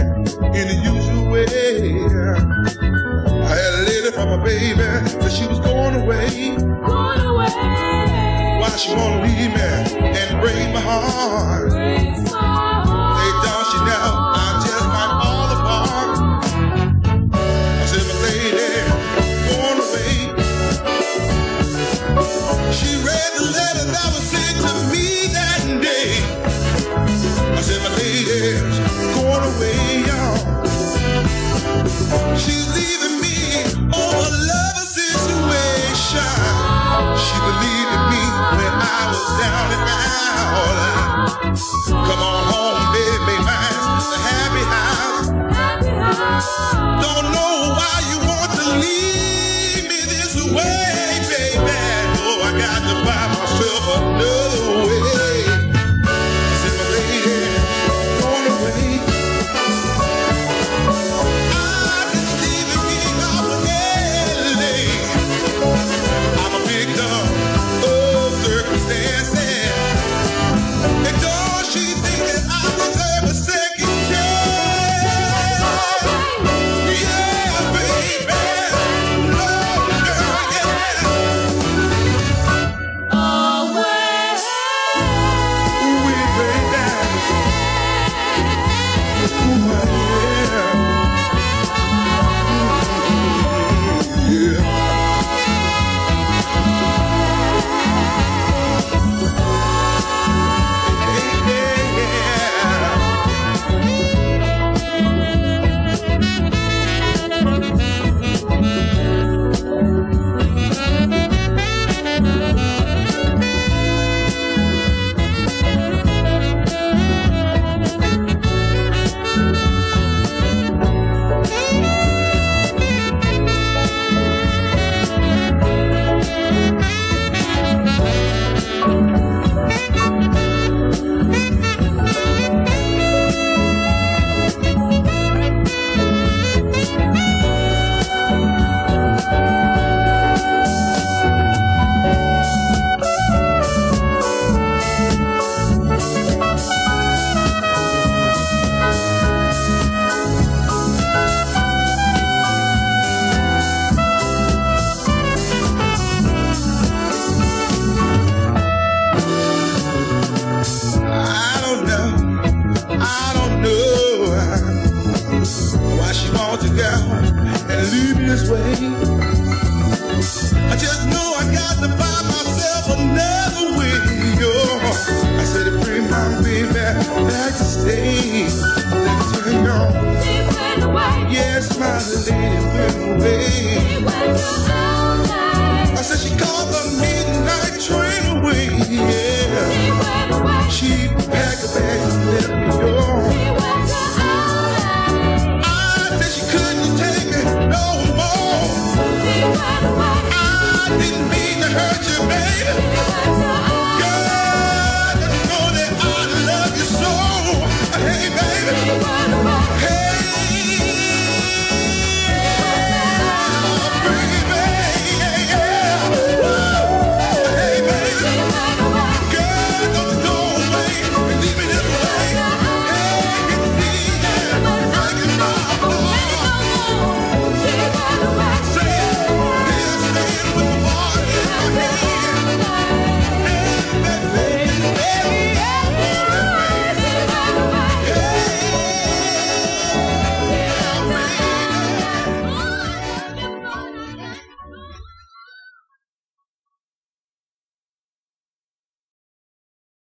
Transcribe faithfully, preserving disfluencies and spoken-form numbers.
in the usual way. I had a lady from my baby, but she was going away. Going away. Why she wanna leave me and break my heart? Breaks my heart. They don't she know I just might fall apart. I said, my lady, going away. She read the letter that was sent to me that day. I said, my lady's going away, y'all. She's leaving me on a lover situation. She believed in me when I was down and out. Come on home, baby, make mine a happy house. Happy house. Don't know why you want to leave me this way, baby. Oh, I got to buy myself another way. I said, my lady, going away. I'm just leaving me out for L A. I'm a victim of circumstances. And don't she think that I deserve a second chance? Yeah, baby. Love, girl, yeah. Away. We lay down. Ooh, yeah. Yeah. I don't know, I don't know why she wants to go and leave me this way.